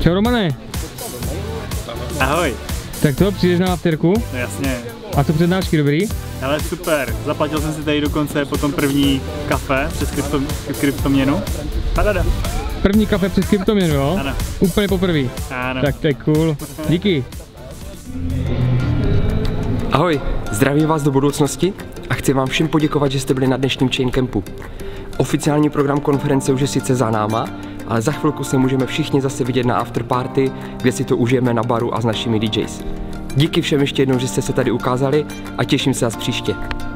Čau Romane. Ahoj. Tak to, přijdeš na afterku? No jasně. A co přednášky, dobrý? Ale super, zaplatil jsem si tady dokonce potom první kafe přes kryptoměnu. Padada. První kafe přes kryptoměnu, jo? Ano. Úplně poprvý. Ano. Tak to je cool. Díky. Ahoj, zdravím vás do budoucnosti a chci vám všem poděkovat, že jste byli na dnešním Chain Campu. Oficiální program konference už je sice za náma, ale za chvilku se můžeme všichni zase vidět na afterparty, kde si to užijeme na baru a s našimi DJs. Díky všem ještě jednou, že jste se tady ukázali a těším se vás příště.